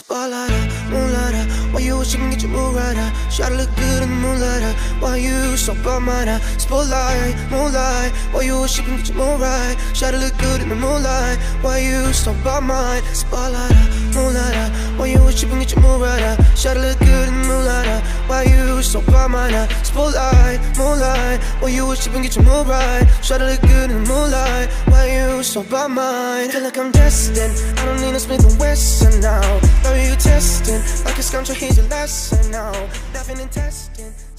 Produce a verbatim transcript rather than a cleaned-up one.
Spotlight up, moonlight up, why you wish you can get your mood right up? Try to look good in the moonlight up, why you so by mine up? Spotlight, moonlight, why you wish you can get your mood right? Try to look good in the moonlight, why you so by mine? Spotlight up, moonlight up, why you wish you can get your mood right up? Try to look good in the moonlight up, why you so by mine up? Spotlight, moonlight, why you wish you can get your mood right? Try to look good in the moonlight, why you so by mine? Feel like I'm destined, I don't need no Smith and Wesson now. Are you testing? Like a scoundrel, here's your lesson now. Laughing and testing.